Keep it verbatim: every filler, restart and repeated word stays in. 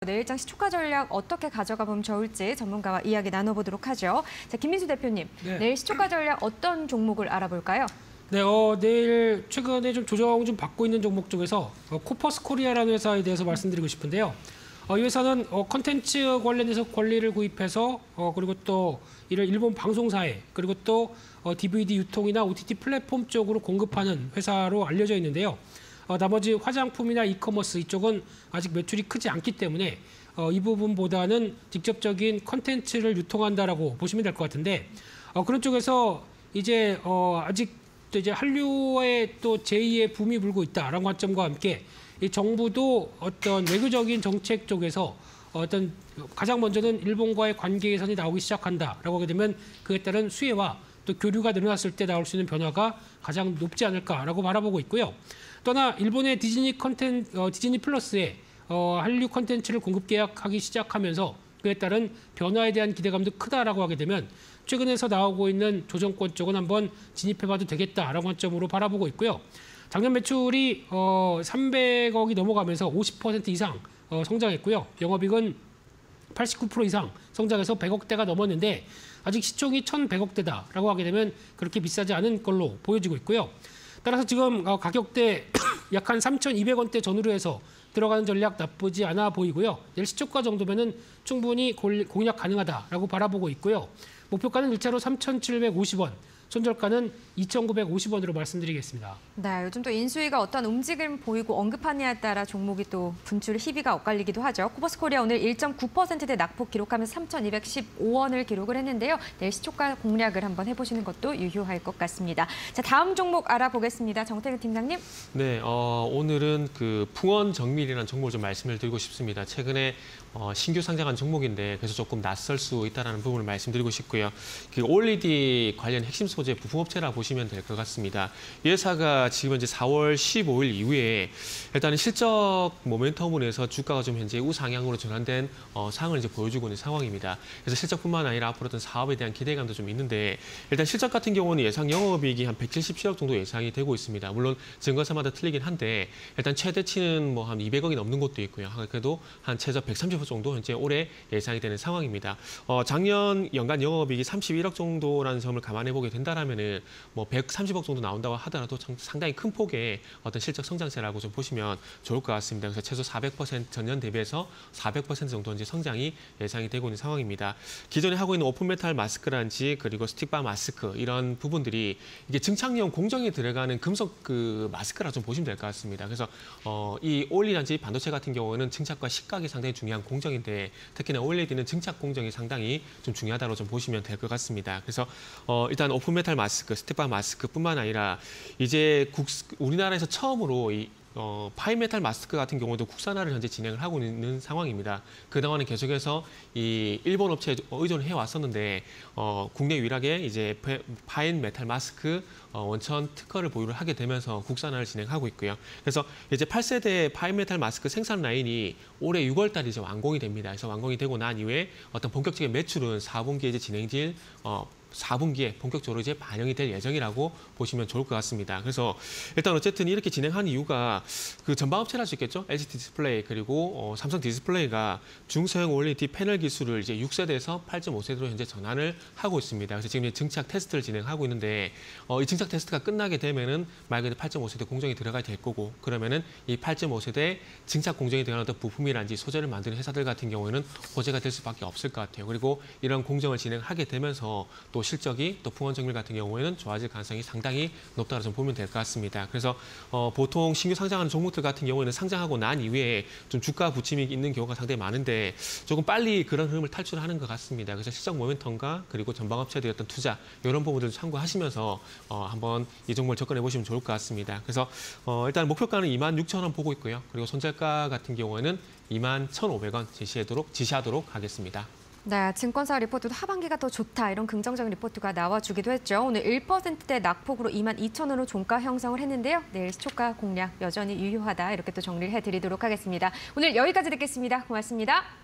내일장 시초가 전략 어떻게 가져가 보면 좋을지 전문가와 이야기 나눠보도록 하죠. 자, 김민수 대표님, 네. 내일 시초가 전략 어떤 종목을 알아볼까요? 네, 어, 내일 최근에 좀 조정 좀 받고 있는 종목 중에서 어, 코퍼스 코리아라는 회사에 대해서 말씀드리고 싶은데요. 어, 이 회사는 어, 컨텐츠 관련해서 권리를 구입해서 어, 그리고 또 이를 일본 방송사에 그리고 또 어, 디비디 유통이나 오티티 플랫폼 쪽으로 공급하는 회사로 알려져 있는데요. 어, 나머지 화장품이나 이커머스 이쪽은 아직 매출이 크지 않기 때문에 어, 이 부분보다는 직접적인 컨텐츠를 유통한다라고 보시면 될 것 같은데 어, 그런 쪽에서 이제 어, 아직 또 이제 한류의 또 제이의 붐이 불고 있다라는 관점과 함께 이 정부도 어떤 외교적인 정책 쪽에서 어떤 가장 먼저는 일본과의 관계 개선이 나오기 시작한다라고 하게 되면 그에 따른 수혜와 또 교류가 늘어났을 때 나올 수 있는 변화가 가장 높지 않을까라고 바라보고 있고요. 또나 일본의 디즈니 컨텐 어, 디즈니 플러스에 어, 한류 컨텐츠를 공급 계약하기 시작하면서 그에 따른 변화에 대한 기대감도 크다라고 하게 되면 최근에서 나오고 있는 조정권 쪽은 한번 진입해봐도 되겠다라는 관점으로 바라보고 있고요. 작년 매출이 어, 삼백억이 넘어가면서 오십 퍼센트 이상 어, 성장했고요. 영업이익은 팔십구 퍼센트 이상 성장해서 백억대가 넘었는데 아직 시총이 천백억대다라고 하게 되면 그렇게 비싸지 않은 걸로 보여지고 있고요. 따라서 지금 어, 가격대 약 한 삼천이백 원대 전후로 해서 들어가는 전략 나쁘지 않아 보이고요. 내일 시초가 정도면은 충분히 공략 가능하다라고 바라보고 있고요. 목표가는 일차로 삼천칠백오십 원, 손절가는 이천구백오십 원으로 말씀드리겠습니다. 네, 요즘 또 인수위가 어떤 움직임 보이고 언급하냐에 따라 종목이 또 분출 희비가 엇갈리기도 하죠. 코퍼스 코리아 오늘 일 점 구 퍼센트대 낙폭 기록하면서 삼천이백십오 원을 기록을 했는데요. 내일 시초가 공략을 한번 해보시는 것도 유효할 것 같습니다. 자, 다음 종목 알아보겠습니다. 정태근 팀장님. 네, 어, 오늘은 그 풍원 정밀이라는 종목을 좀 말씀을 드리고 싶습니다. 최근에 어, 신규 상장한 종목인데 그래서 조금 낯설 수 있다는 부분을 말씀드리고 싶고요. 그 올이디 관련 핵심 소재 부품업체라 보시면 될 것 같습니다. 이 회사가 지금 현재 사월 십오일 이후에 일단은 실적 모멘텀으로 해서 주가가 좀 현재 우상향으로 전환된 어, 상황을 이제 보여주고 있는 상황입니다. 그래서 실적뿐만 아니라 앞으로 어떤 사업에 대한 기대감도 좀 있는데 일단 실적 같은 경우는 예상 영업이익이 한 백칠십칠억 정도 예상이 되고 있습니다. 물론 증거사마다 틀리긴 한데 일단 최대치는 뭐 한 이백억이 넘는 것도 있고요. 그래도 한 최저 백삼십 퍼센트 정도 현재 올해 예상이 되는 상황입니다. 어, 작년 연간 영업이익이 삼십일억 정도라는 점을 감안해 보게 된다라면은 뭐 백삼십억 정도 나온다고 하더라도 상당히 큰 폭의 어떤 실적 성장세라고 좀 보시면 좋을 것 같습니다. 그래서 최소 사백 퍼센트 전년 대비해서 사백 퍼센트 정도 이제 성장이 예상이 되고 있는 상황입니다. 기존에 하고 있는 오픈메탈 마스크란지 그리고 스틱바 마스크 이런 부분들이 이게 증착용 공정에 들어가는 금속 그 마스크라 좀 보시면 될 것 같습니다. 그래서 어, 이 오일이란지 반도체 같은 경우는 증착과 식각이 상당히 중요한 공정인데 특히나 오엘이디는 증착 공정이 상당히 좀 중요하다고 좀 보시면 될 것 같습니다. 그래서 어, 일단 오픈메탈 마스크, 스틱바 마스크뿐만 아니라 이제 국, 우리나라에서 처음으로 이 어, 파이메탈 마스크 같은 경우도 국산화를 현재 진행을 하고 있는 상황입니다. 그동안은 계속해서 이 일본 업체에 의존을 해왔었는데 어, 국내 유일하게 이제 파인메탈 마스크 어, 원천 특허를 보유를 하게 되면서 국산화를 진행하고 있고요. 그래서 이제 팔 세대 파인메탈 마스크 생산 라인이 올해 유월 달에 이제 완공이 됩니다. 그래서 완공이 되고 난 이후에 어떤 본격적인 매출은 사 분기에 이제 진행될 어, 사 분기에 본격적으로 이제 반영이 될 예정이라고 보시면 좋을 것 같습니다. 그래서 일단 어쨌든 이렇게 진행한 이유가 그 전방업체를 할 수 있겠죠. 엘지 디스플레이 그리고 어, 삼성 디스플레이가 중소형 오엘이디 패널 기술을 이제 육 세대에서 팔 점 오 세대로 현재 전환을 하고 있습니다. 그래서 지금 이제 증착 테스트를 진행하고 있는데 어, 이 증착 테스트가 끝나게 되면은 말 그대로 팔 점 오 세대 공정이 들어가야 될 거고 그러면은 이 팔 점 오 세대 증착 공정이 들어가는 어떤 부품이란지 소재를 만드는 회사들 같은 경우에는 호재가 될 수밖에 없을 것 같아요. 그리고 이런 공정을 진행하게 되면서 또 실적이 또 풍원 정밀 같은 경우에는 좋아질 가능성이 상당히 높다고 좀 보면 될 것 같습니다. 그래서 어, 보통 신규 상장하는 종목들 같은 경우에는 상장하고 난 이후에 좀 주가 부침이 있는 경우가 상당히 많은데 조금 빨리 그런 흐름을 탈출하는 것 같습니다. 그래서 실적 모멘텀과 그리고 전방업체들의 어떤 투자 이런 부분들을 참고하시면서 어, 한번 이 종목을 접근해 보시면 좋을 것 같습니다. 그래서 어, 일단 목표가는 이만 육천 원 보고 있고요. 그리고 손절가 같은 경우에는 이만 천오백 원 지시하도록, 지시하도록 하겠습니다. 네, 증권사 리포트도 하반기가 더 좋다 이런 긍정적인 리포트가 나와주기도 했죠. 오늘 일 퍼센트대 낙폭으로 이만 이천 원으로 종가 형성을 했는데요. 내일 시초가 공략 여전히 유효하다 이렇게 또 정리를 해드리도록 하겠습니다. 오늘 여기까지 듣겠습니다. 고맙습니다.